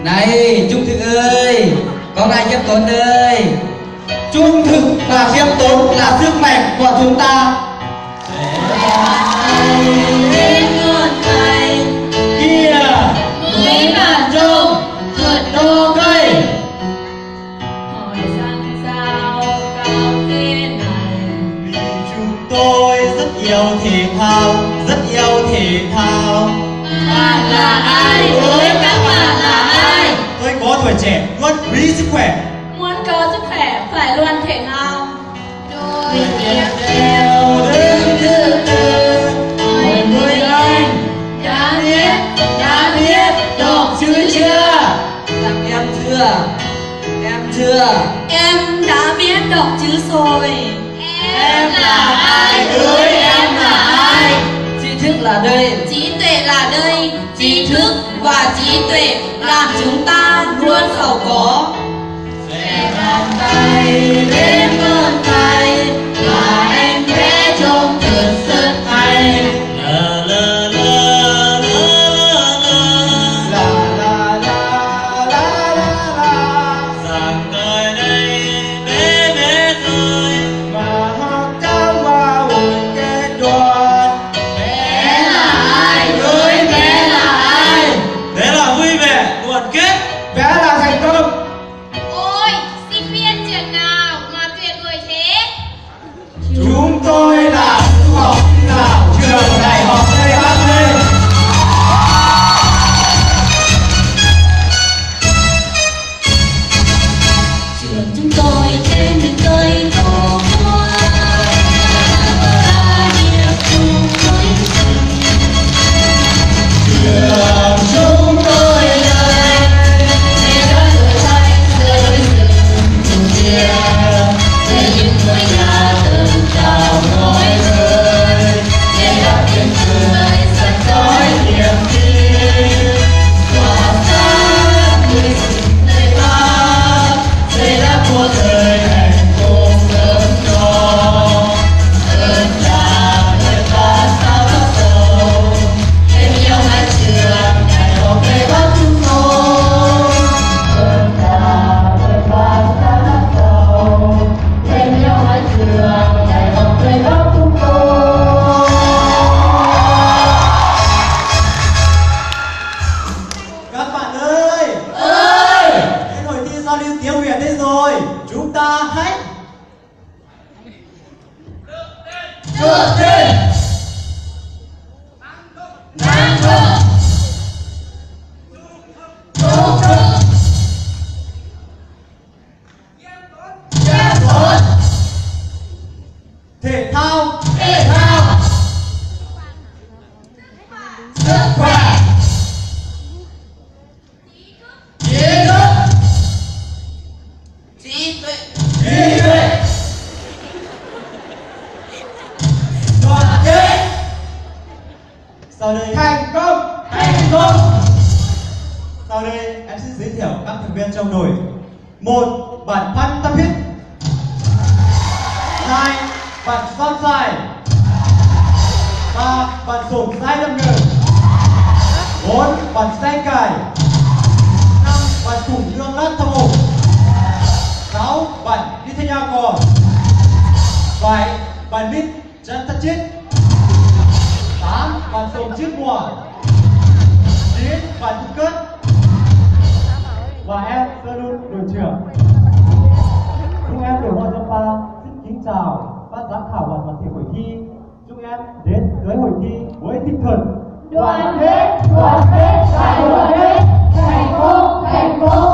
Này Trung Thực ơi, con này khiêm tốn ơi. Trung thực và khiêm tốn là sức mạnh của chúng ta. Đến ngọn cây Kia núi Bản Trung vượt đô cây. Hỏi rằng sao cao thế này? Vì chúng tôi rất yêu thể thao, rất yêu thể thao. Bạn là ai? Với các bạn là ai? Tôi có tuổi trẻ, luôn quý sức khỏe. Muốn có sức khỏe phải luôn thể thao. Đôi tiếp Theo đứng thứ tư, người anh đã biết đọc chữ chưa? rằng em chưa. Em đã biết đọc chữ rồi. Em là ai? Với em là ai? Tri thức là đây. Trí tuệ là đây. Trí thức và trí tuệ làm chúng ta luôn giàu có. Sẽ bàn tay lên vươn tay và em vẽ trông thật rất hay. La la la la la la la la la. Rằng tới đây bé bé thôi mà học trong vào kết đoàn. Bé là ai? Với bé là ai? Bé là vui vẻ, đoàn kết. Bé là thành công. Ôi, sinh viên trường nào mà tuyệt vời thế? Chúng tôi là du học sinh nào trường đại học Tây Bắc Ninh. Trường chúng tôi trên những cây tổ hoa và niềm chung với rừng. Trường chúng tôi đây để đón tuổi thanh rơi rừng kia, để những ngôi nhà từng chào ngôi rơi, để đón tiếng cười sạch soi niềm tin. Tỏa sáng người rừng Tây Bắc, xây đắp một thời hạnh phúc lớn cho. Ơn là người ta sao bắt đầu, thêm yêu mái trường đại học Tây Bắc chúng tôi. Ơn là người ta sao bắt đầu, thêm yêu mái trường đại học Tây Bắc chúng tôi. Các bạn ơi, đến hội thi giao lưu tiếng Việt đây rồi. Chúng ta hãy Thượng tên Nam Thượng Trung Thực Khiêm tốn thể thao, sức khỏe, trí tuệ, đoàn kết. Sau đây thành công. Sau đây em xin giới thiệu các thành viên trong đội. 1. Bạn Phan Tâm Hít. 2. Bạn Son Sai. 3. Bạn Sổm Sai Lâm Ngờ. 4. Bạn Xanh Cải. 5. Bạn Khủng Lương Lát Thâm Hổ. 6. Bạn Đi Thanh Nha Cò. 7. Bạn Mít Chân Thất Chết. 8. Bạn Sổm Chiếc Mùa. 9. Bạn Trung Cất. Và em Sơ Đun đội trưởng. Chúng em đội Hoa Giang Pa xin kính chào ban giám khảo và toàn thể hội thi. Chúng em đến với hội thi với tinh thần đoàn kết, đại đoàn kết, thành công,